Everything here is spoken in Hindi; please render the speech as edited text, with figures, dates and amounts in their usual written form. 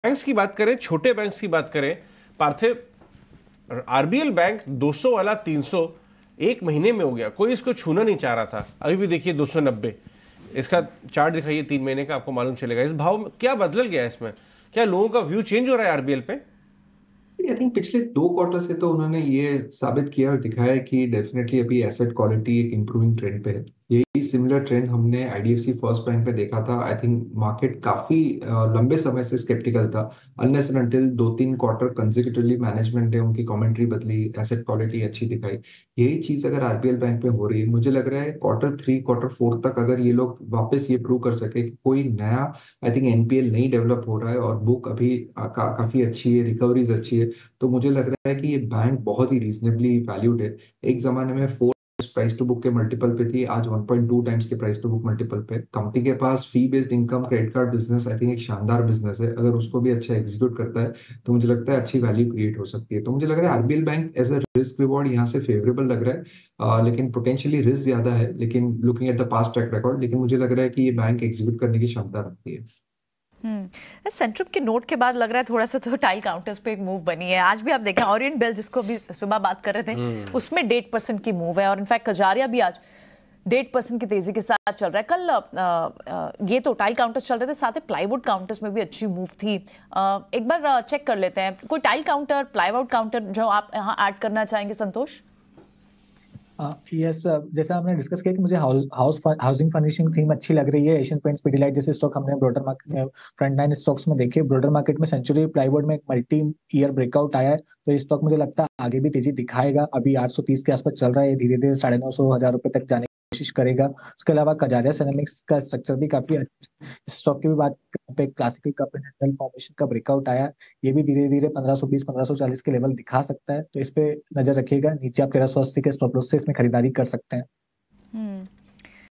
बैंक्स की बात करें, छोटे बैंक्स की बात करें पार्थिव, आरबीएल बैंक 200 वाला 300 एक महीने में हो गया। कोई इसको छूना नहीं चाह रहा था, अभी भी देखिए 290। इसका चार्ट दिखाइए 3 महीने का, आपको मालूम चलेगा इस भाव में क्या बदल गया है। इसमें क्या लोगों का व्यू चेंज हो रहा है आरबीएल पे? आई थिंक पिछले 2 क्वार्टर से तो उन्होंने ये साबित किया और दिखाया है कि डेफिनेटली अभी एसेट क्वालिटी एक इम्प्रूविंग ट्रेंड पे है। यही सिमिलर ट्रेंड हमने आईडीएफसी फर्स्ट बैंक पे देखा था। आई थिंक मार्केट काफी लंबे समय से स्केप्टिकल था, unless and until 2-3 quarter consecutively management ने उनकी कमेंट्री बदली, एसेट क्वालिटी अच्छी दिखाई। यही चीज अगर आरबीएल बैंक पे हो रही है, मुझे लग रहा है Q3 Q4 तक अगर ये लोग वापस ये प्रूव कर सके कि कोई नया आई थिंक एनपीएल नहीं डेवलप हो रहा है और बुक अभी काफी अच्छी है, रिकवरीज अच्छी है, तो मुझे लग रहा है कि ये बैंक बहुत ही रीजनेबली वैल्यूड है। एक जमाने में 4 प्राइस टू बुक के मल्टीपल पे थी, आज 1.2 टाइम्स के प्राइस टू बुक मल्टीपल पे। कंपनी के पास fee based income credit card business I think एक शानदार बिजनेस है, अगर उसको भी अच्छा एग्जीक्यूट करता है तो मुझे लगता है अच्छी वैल्यू क्रिएट हो सकती है। तो मुझे लग रहा है RBL bank as a risk reward यहाँ से फेवरेबल लग रहा है। लेकिन पोटेंशियली रिस्क ज्यादा है, लेकिन looking at the past track record, लेकिन मुझे लग रहा है कि ये बैंक एग्जीक्यूट करने की क्षमता रखती है। सेंट्रम के नोट के बाद लग रहा है थोड़ा सा तो टाई काउंटर्स पे एक मूव बनी है। आज भी आप देखें ओरिएंट बेल, जिसको भी सुबह बात कर रहे थे, उसमें 1.5% की मूव है और इनफैक्ट कजारिया भी आज 1.5% की तेजी के साथ चल रहा है। कल ये तो टाइल काउंटर्स चल रहे थे, साथ ही प्लाईवुड काउंटर्स में भी अच्छी मूव थी। एक बार चेक कर लेते हैं, कोई टाइल काउंटर, प्लाईवुड काउंटर जो आप यहाँ ऐड करना चाहेंगे संतोष? यस, जैसा हमने डिस्कस किया कि मुझे हाउसिंग फर्निशिंग थीम अच्छी लग रही है। एशियन पेंट्स, पिडिलाइट जैसे स्टॉक हमने ब्रॉडर मार्केट में फ्रंट लाइन स्टॉक्स में देखे। ब्रॉडर मार्केट में सेंचुरी प्लाईवुड में एक मल्टी ईयर ब्रेकआउट आया है, तो ये स्टॉक मुझे लगता है आगे भी तेजी दिखाएगा। अभी 830 के आसपास चल रहा है, धीरे धीरे 950-1000 रुपए तक जाने की कोशिश करेगा। उसके अलावा कजारिया सिरेमिक्स का स्ट्रक्चर भी काफी अच्छा। स्टॉक की भी बात पे क्लासिकल का पेनिट्रल फॉर्मेशन का ब्रेकआउट आया, ये भी धीरे धीरे 1520-1540 के लेवल दिखा सकता है, तो इस पे नजर रखिएगा। नीचे आप 1380 के स्टॉप लॉस से इसमें खरीदारी कर सकते हैं।